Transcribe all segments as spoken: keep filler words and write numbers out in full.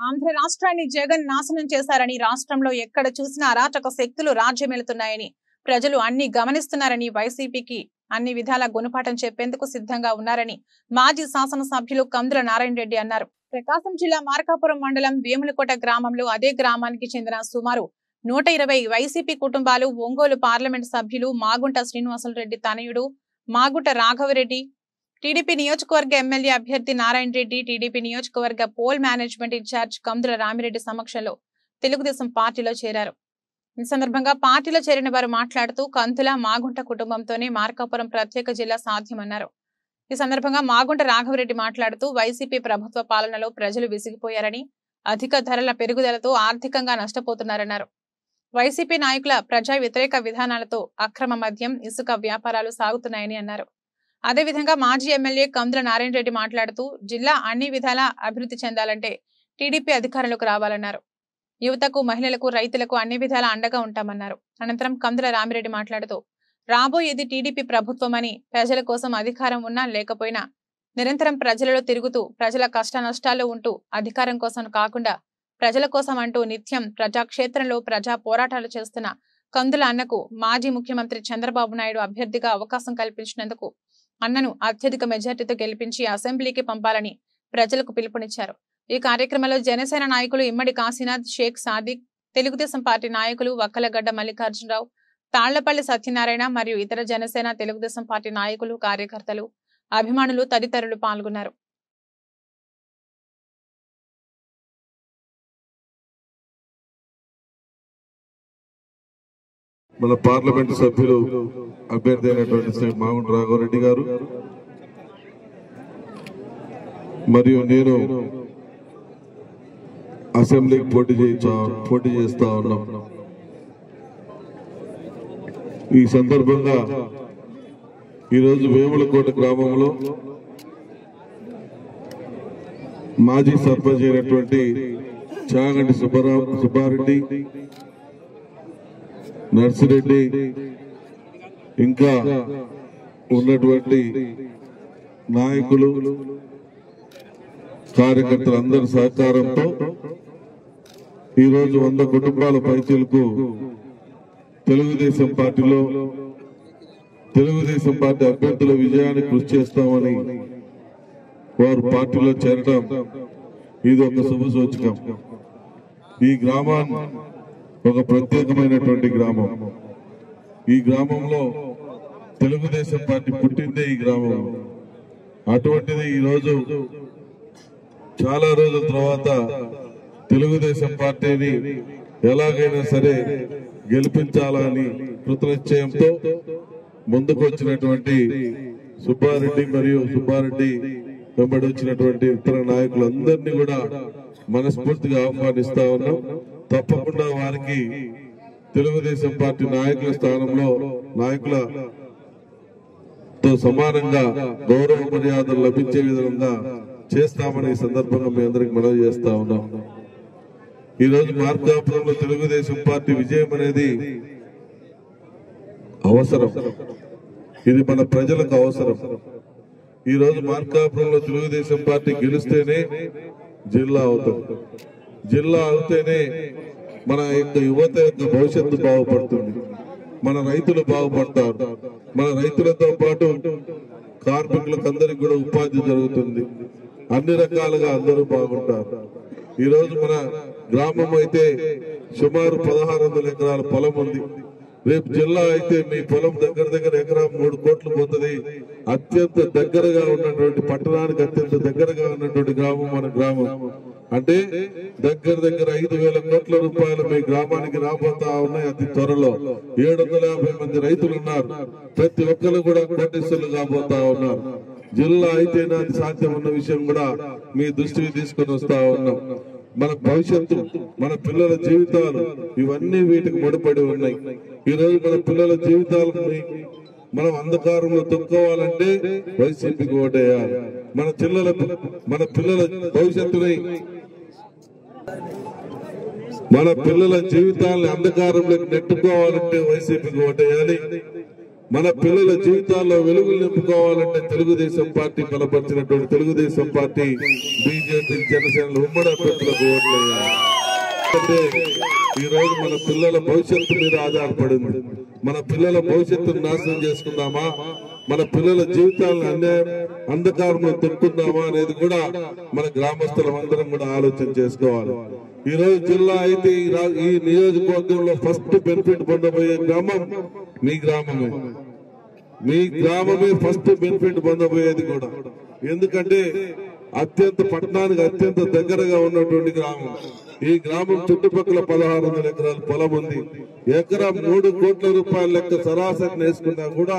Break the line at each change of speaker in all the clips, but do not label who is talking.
ఆంధ్ర రాష్ట్రాన్ని జగన్ నాశనం చేశారని, రాష్ట్రంలో ఎక్కడ చూసినా అరాచక శక్తులు రాజ్యమేలుతున్నాయని, ప్రజలు అన్ని గమనిస్తున్నారని, వైసీపీకి అన్ని విధాల గుణపాఠం చెప్పేందుకు సిద్ధంగా ఉన్నారని మాజీ శాసనసభ్యులు కందుల నారాయణ రెడ్డి అన్నారు. ప్రకాశం జిల్లా మార్కాపురం మండలం వేములకోట గ్రామంలో అదే గ్రామానికి చెందిన సుమారు నూట ఇరవై వైసీపీ కుటుంబాలు, ఒంగోలు పార్లమెంట్ సభ్యులు మాగుంట శ్రీనివాసులరెడ్డి తనయుడు మాగుంట రాఘవరెడ్డి, టీడీపీ నియోజకవర్గ ఎమ్మెల్యే అభ్యర్థి నారాయణ రెడ్డి, టీడీపీ నియోజకవర్గ poll management in charge Kandula Ramireddy సమక్షంలో తెలుగుదేశం పార్టీలో చేరారు. ఈ సందర్భంగా పార్టీలో చేరిన వారు మాట్లాడుతూ కందుల మాగుంట కుటుంబంతోనే మార్కాపురం ప్రత్యేక జిల్లా సాధ్యమన్నారు. ఈ సందర్భంగా మాగుంట రాఘవరెడ్డి మాట్లాడుతూ వైసీపీ ప్రభుత్వ పాలనలో ప్రజలు విసిగిపోయారని, అధిక ధరల పెరుగుదలతో ఆర్థికంగా నష్టపోతున్నారన్నారు. వైసీపీ నాయకుల ప్రజా వ్యతిరేక విధానాలతో అక్రమ మద్యం, ఇసుక వ్యాపారాలు సాగుతున్నాయని అన్నారు. అదేవిధంగా మాజీ ఎమ్మెల్యే కందుల నారాయణ రెడ్డి మాట్లాడుతూ జిల్లా అన్ని విధాలా అభివృద్ధి చెందాలంటే టీడీపీ అధికారంలోకి రావాలన్నారు. యువతకు, మహిళలకు, రైతులకు అన్ని విధాలా అండగా ఉంటామన్నారు. అనంతరం కందుల రామిరెడ్డి మాట్లాడుతూ రాబోయేది టీడీపీ ప్రభుత్వమని, ప్రజల కోసం అధికారం ఉన్నా లేకపోయినా నిరంతరం ప్రజలలో తిరుగుతూ ప్రజల కష్ట నష్టాల్లో ఉంటూ అధికారం కోసం కాకుండా ప్రజల కోసం అంటూ నిత్యం ప్రజాక్షేత్రంలో ప్రజా పోరాటాలు చేస్తున్న కందుల అన్నకు మాజీ ముఖ్యమంత్రి చంద్రబాబు నాయుడు అభ్యర్థిగా అవకాశం కల్పించినందుకు అన్నను అత్యధిక మెజార్టీతో గెలిపించి అసెంబ్లీకి పంపాలని ప్రజలకు పిలుపునిచ్చారు. ఈ కార్యక్రమంలో జనసేన నాయకులు ఇమ్మడి కాశీనాథ్, షేక్ సాదిక్, తెలుగుదేశం పార్టీ నాయకులు వక్కలగడ్డ మల్లికార్జునరావు, తాళ్లపల్లి సత్యనారాయణ మరియు ఇతర జనసేన, తెలుగుదేశం పార్టీ నాయకులు, కార్యకర్తలు, అభిమానులు తదితరులు పాల్గొన్నారు.
మన పార్లమెంటు సభ్యులు అభ్యర్థి అయినటువంటి శ్రీ మాగుంట రాఘవరెడ్డి గారు మరియు నేను అసెంబ్లీకి పోటీ పోటీ చేస్తా ఉన్నాం. ఈ సందర్భంగా ఈరోజు వేములకోట గ్రామంలో మాజీ సర్పంచ్ అయినటువంటి చాగంటి సుబ్బారావు సుబ్బారెడ్డి, నర్సిరెడ్డి, ఇంకా ఉన్నటువంటి నాయకులు, కార్యకర్తలందరి సహకారంతో ఈరోజు వంద కుటుంబాల పైచీలకు తెలుగుదేశం పార్టీలో తెలుగుదేశం పార్టీ అభ్యర్థుల విజయాన్ని కృషి చేస్తామని వారు పార్టీలో చేరడం ఇది ఒక శుభ సూచకం. ఈ గ్రామాన్ని ఒక ప్రత్యేకమైనటువంటి గ్రామం. ఈ గ్రామంలో తెలుగుదేశం పార్టీ పుట్టిందే ఈ గ్రామం. అటువంటిది ఈరోజు చాలా రోజుల తర్వాత తెలుగుదేశం పార్టీని ఎలాగైనా సరే గెలిపించాలని కృతనిశ్చయంతో ముందుకు వచ్చినటువంటి సుబ్బారెడ్డి మరియు సుబ్బారెడ్డి వెంబడి వచ్చినటువంటి ఇతర నాయకులందరినీ కూడా మనస్ఫూర్తిగా ఆహ్వానిస్తా ఉన్నాం. తప్పకుండా వారికి తెలుగుదేశం పార్టీ నాయకుల స్థానంలో నాయకులతో సమానంగా గౌరవ మర్యాదలు లభించే విధంగా చేస్తామని ఈ సందర్భంగా మీ అందరికి మనవి చేస్తా ఉన్నాం. ఈరోజు మార్కాపురంలో తెలుగుదేశం పార్టీ విజయం అనేది అవసరం. ఇది మన ప్రజలకు అవసరం. ఈ రోజు మార్కాపురంలో తెలుగుదేశం పార్టీ గెలిస్తేనే జిల్లా అవుతుంది. జిల్లా అవుతేనే మన యొక్క యువత యొక్క భవిష్యత్తు బాగుపడుతుంది. మన రైతులు బాగుపడతారు. మన రైతులతో పాటు కార్మికులకు అందరికి కూడా ఉపాధి జరుగుతుంది. అన్ని రకాలుగా అందరూ బాగుంటారు. ఈ రోజు మన గ్రామం అయితే సుమారు పదహారు వందల ఎకరాల పొలం ఉంది. రేపు జిల్లా అయితే మీ పొలం దగ్గర దగ్గర ఎకరా మూడు కోట్లు పోతుంది. అత్యంత దగ్గరగా ఉన్నటువంటి పట్టణానికి అత్యంత దగ్గరగా ఉన్నటువంటి గ్రామం మన గ్రామం. అంటే దగ్గర దగ్గర ఐదు వేల కోట్ల రూపాయలు మీ గ్రామానికి రాబోతా ఉన్నాయి. అతి త్వరలో ఏడు వందల యాభై మంది రైతులు ఉన్నారు. ప్రతి ఒక్కరు కూడా కోటీశ్వరులు కాబోతా ఉన్నారు. జిల్లా అయితేనే అది సాధ్యం ఉన్న విషయం కూడా మీ దృష్టికి తీసుకొని వస్తా ఉన్నాం. మన భవిష్యత్తు, మన పిల్లల జీవితాలు ఇవన్నీ వీటికి ముడిపడి ఉన్నాయి. ఈ రోజు మన పిల్లల జీవితాలని మనం అంధకారంలో తొక్కోవాలంటే వైసీపీకి ఓటేయాలి. మన పిల్లల మన పిల్లల భవిష్యత్తుని, మన పిల్లల జీవితాలని అంధకారంలోకి నెట్టుకోవాలంటే వైసీపీకి ఓటేయాలి. మన పిల్లల జీవితాల్లో వెలుగులు నింపుకోవాలంటే తెలుగుదేశం పార్టీ బలపరిచినటువంటి తెలుగుదేశం పార్టీ, బీజేపీ, జనసేన ఉమ్మడి అభ్యర్థులకు ఓట్లు వేయాలి. అంటే ఈ రోజు మన పిల్లల భవిష్యత్తు మీద ఆధారపడింది. మన పిల్లల భవిష్యత్తును నాశనం చేసుకుందామా, మన పిల్లల జీవితాలను అన్యాయం అంధకారంలో తొక్కుందామా అనేది కూడా మన గ్రామస్తులం అందరం కూడా ఆలోచన చేసుకోవాలి. ఈ రోజు జిల్లా అయితే ఈ నియోజకవర్గంలో ఫస్ట్ బెనిఫిట్ పొందబోయే గ్రామం మీ గ్రామమే. మీ గ్రామమే ఫస్ట్ బెనిఫిట్ పొందబోయేది కూడా. ఎందుకంటే అత్యంత పట్టణానికి అత్యంత దగ్గరగా ఉన్నటువంటి గ్రామం. ఈ గ్రామం చుట్టుపక్కల పదహారు వందల ఎకరాల పొలం ఉంది. ఎకరా మూడు కోట్ల రూపాయల లెక్క సరాసరి వేసుకున్నా కూడా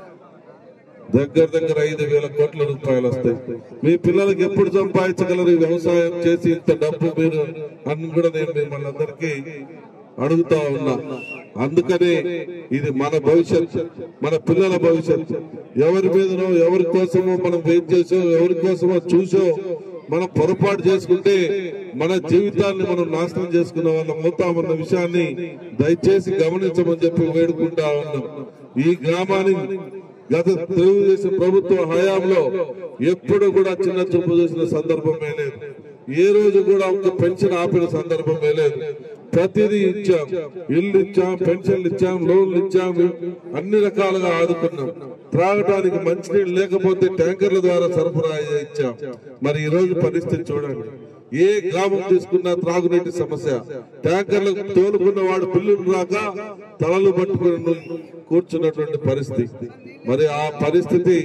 దగ్గర దగ్గర ఐదు వేల కోట్ల రూపాయలు వస్తాయి. మీ పిల్లలకి ఎప్పుడు సంపాదించగలరు వ్యవసాయం చేసి ఇంత డబ్బు మీరు అని కూడా నేను మిమ్మల్ని అందరికీ అడుగుతా ఉన్నా. అందుకనే ఇది మన భవిష్యత్, మన పిల్లల భవిష్యత్. ఎవరి మీదనో ఎవరి కోసమో మనం వెయిట్ చేసో ఎవరి కోసమో చూసో మనం పొరపాటు చేసుకుంటే మన జీవితాన్ని మనం నాశనం చేసుకున్న వాళ్ళం అవుతామన్న విషయాన్ని దయచేసి గమనించమని చెప్పి వేడుకుంటా ఉన్నాం. ఈ గ్రామానికి గత తెలుగుదేశం ప్రభుత్వ హయాంలో ఎప్పుడు కూడా చిన్న చూపు చూసిన సందర్భమే లేదు. ఏ రోజు కూడా ఒక పెన్షన్ ఆపిన సందర్భమే లేదు. ప్రతిదీ ఇచ్చాం, ఇల్లు ఇచ్చాం, పెన్షన్లు ఇచ్చాం, లోన్లు ఇచ్చాం, అన్ని రకాలుగా ఆదుకున్నాం. త్రాగటానికి మంచినీళ్ళు లేకపోతే ట్యాంకర్ల ద్వారా సరఫరా ఇచ్చాం. మరి ఈ రోజు పరిస్థితి చూడండి. ఏ గ్రామం తీసుకున్నా త్రాగునీటి సమస్య. ట్యాంకర్లకు తోలుకున్న వాడు బిల్లులు రాక తలలు పట్టుకుని కూర్చున్నటువంటి పరిస్థితి. మరి ఆ పరిస్థితి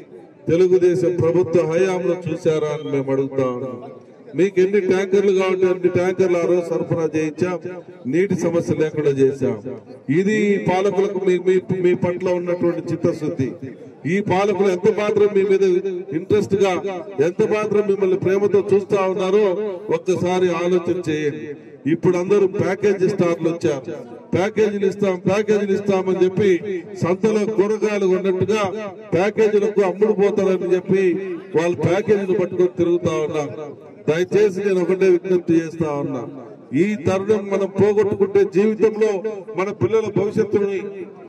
తెలుగుదేశం ప్రభుత్వ హయాంలో చూశారా అని మేము అడుగుతా ఉన్నాం. మీకు ఎన్ని ట్యాంకర్లు కావాలంటే అన్ని ట్యాంకర్లు ఆ రోజు సరఫరా చేయించాం, నీటి సమస్య లేకుండా చేశాం. ఇది పాలకులకు మీ పట్ల ఉన్నటువంటి చిత్తశుద్ధి. ఈ పాలకులు ఎంత మాత్రం మీ మీద ఇంట్రెస్ట్ గా, ఎంత మాత్రం మిమ్మల్ని ప్రేమతో చూస్తా ఉన్నారో ఒక్కసారి ఆలోచన చేయండి. ఇప్పుడు అందరూ ప్యాకేజీ స్టార్లు వచ్చారు. ప్యాకేజీలు ఇస్తాం ప్యాకేజీలు ఇస్తామని చెప్పి సంతలో కూరగాయలు ఉన్నట్టుగా ప్యాకేజీలకు అమ్ముడు పోతారని చెప్పి వాళ్ళు ప్యాకేజీలు పట్టుకొని తిరుగుతా ఉన్నారు. దయచేసి నేను ఒకటే విజ్ఞప్తి చేస్తా ఉన్నా. ఈ తరుణం మనం పోగొట్టుకుంటే జీవితంలో మన పిల్లల భవిష్యత్తుని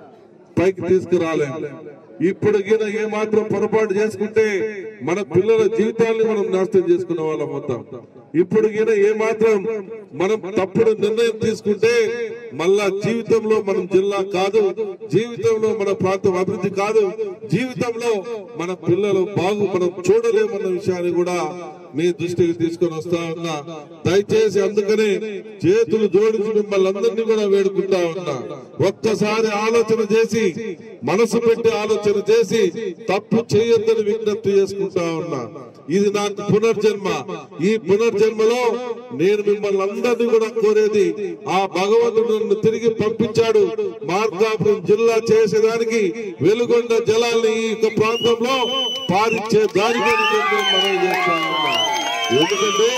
పైకి తీసుకురాలేము. ఇప్పుడు గిన ఏ మాత్రం పొరపాటు చేసుకుంటే మన పిల్లల జీవితాన్ని మనం నాశనం చేసుకున్న వాళ్ళం అవుతాం. ఇప్పుడు గిన ఏ మాత్రం మనం తప్పుడు నిర్ణయం తీసుకుంటే మళ్ళా జీవితంలో మనం జిల్లా కాదు, జీవితంలో మన ప్రాంతం అభివృద్ధి కాదు, జీవితంలో మన పిల్లలు బాగు మనం చూడలేమన్న విషయాన్ని కూడా మీ దృష్టికి తీసుకొని వస్తా ఉన్నా. దయచేసి అందుకనే చేతులు జోడించి మిమ్మల్ని అందరినీ కూడా వేడుకుంటా ఉన్నా. ఒక్కసారి ఆలోచన చేసి, మనసు పెట్టి ఆలోచన చేసి తప్పు చేయొద్దని విజ్ఞప్తి చేసుకుంటా ఉన్నా. ఇది నాకు పునర్జన్మ. ఈ పునర్జన్మలో నేను మిమ్మల్ని అందరినీ కూడా కోరేది, ఆ భగవంతుడు నన్ను తిరిగి పంపించాడు మార్కాపురం జిల్లా చేసేదానికి, వెలుగొండ జలాల్ని ఈ యొక్క ప్రాంతంలో పారించే దానికి మనం చేస్తా ఉన్నాం. ఎందుకంటే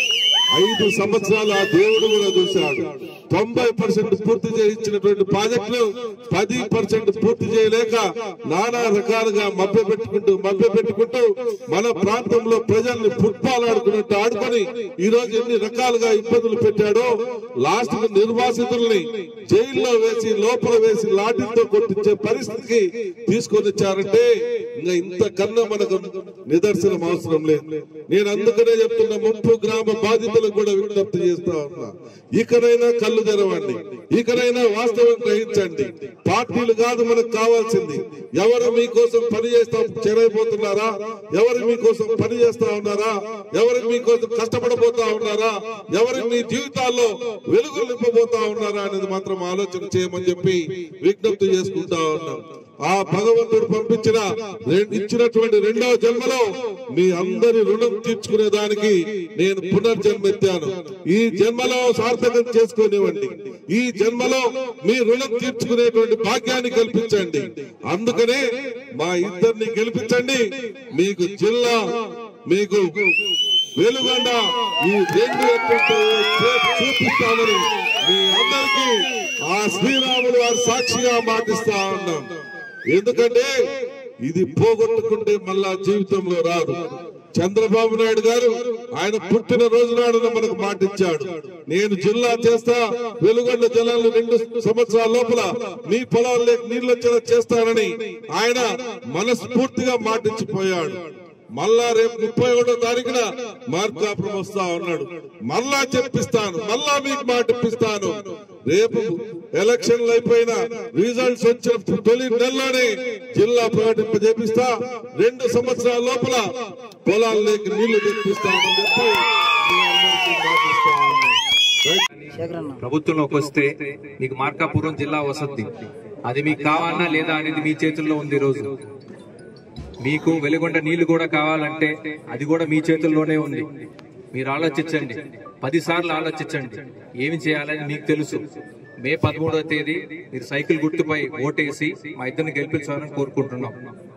ఐదు సంవత్సరాలు ఆ దేవుడు కూడా చూశాడు. తొంభై పర్సెంట్ పూర్తి చేయించినటువంటి ప్రాజెక్టులు పది పర్సెంట్ పూర్తి చేయలేక నానా రకాలుగా మభ్య పెట్టుకుంటూ మభ్య పెట్టుకుంటూ మన ప్రాంతంలో ప్రజల్ని ఫుట్బాల్ ఆడుకున్నట్టు ఆడుకొని ఈ రోజు ఎన్ని రకాలుగా ఇబ్బందులు పెట్టాడో, లాస్ట్ కు నిర్వాసితుల్ని జైల్లో వేసి లోపల వేసి లాఠీతో కొట్టించే పరిస్థితికి తీసుకొని వచ్చారంటే ఇంకా ఇంతకన్నా మనకు నిదర్శనం అవసరం లేదు. నేను అందుకనే చెప్తున్నా, ముప్పు గ్రామ బాధితులకు కూడా విజ్ఞప్తి చేస్తా ఉన్నా. ఇకనైనా కళ్ళు తెరవండి, ఇకనైనా వాస్తవం గ్రహించండి. పార్టీలు కాదు మనకు కావాల్సింది. ఎవరు మీకోసం పని చేస్తా చెరైపోతున్నారా, ఎవరు మీకోసం పని చేస్తా ఉన్నారా, ఎవరు మీకోసం కష్టపడబోతా ఉన్నారా, ఎవరు మీ జీవితాల్లో వెలుగులు నింపబోతా ఉన్నారా అనేది మాత్రం ఆలోచన చేయమని చెప్పి విజ్ఞప్తి చేసుకుంటా ఉన్నాం. ఆ భగవంతుడు పంపించిన ఇచ్చినటువంటి రెండవ జన్మలో మీ అందరి రుణం తీర్చుకునే దానికి నేను పునర్జన్మెత్తాను. ఈ జన్మలో సార్థకం చేసుకునేవ్వండి. ఈ జన్మలో మీ రుణం తీర్చుకునేటువంటి భాగ్యాన్ని కల్పించండి. అందుకనే మా ఇద్దరిని గెలిపించండి. మీకు జిల్లా, మీకు వెలుగొండ, ఈ రెండు చూపిస్తామని మీ అందరికీ ఆ శ్రీరాములు వారి సాక్షిగా మాటిస్తా ఉన్నాం. ఎందుకంటే ఇది పోగొట్టుకుంటే మళ్ళా జీవితంలో రాదు. చంద్రబాబు నాయుడు గారు ఆయన పుట్టిన రోజు నాడు మనకు మాటిచ్చాడు, నేను జిల్లా చేస్తా, వెలుగొండ జలాలు రెండు సంవత్సరాల లోపల మీ పొలాల్లోకి నీళ్లు వచ్చేలా చేస్తానని ఆయన మనస్ఫూర్తిగా మాటిచ్చిపోయాడు. మళ్ళా రేపు ముప్పై ఒకటో తారీఖున మార్కాపురం వస్తా ఉన్నాడు, మళ్ళా చెప్పిస్తాను, మళ్ళా మీకు మాట ఇప్పిస్తాను. రేపు ఎలక్షన్లు అయిపోయిన రిజల్ట్స్ వచ్చిన తొలి నెలలోనే జిల్లా ప్రకటింపజేపిస్తా, రెండు సంవత్సరాల లోపల పొలాల్లోకి నీళ్లు తెప్పిస్తామని చెప్పి
ప్రభుత్వంలోకి వస్తే మీకు మార్కాపురం జిల్లా వసతి, అది మీకు కావాలన్నా లేదా అనేది మీ చేతుల్లో ఉంది. ఈ రోజు మీకు వెలుగొండ నీళ్లు కూడా కావాలంటే అది కూడా మీ చేతుల్లోనే ఉంది. మీరు ఆలోచించండి, పది సార్లు ఆలోచించండి, ఏమి చేయాలని మీకు తెలుసు. మే పదమూడవ తేదీ మీరు సైకిల్ గుర్తుపై ఓటేసి మా ఇద్దరిని గెలిపించాలని కోరుకుంటున్నాం.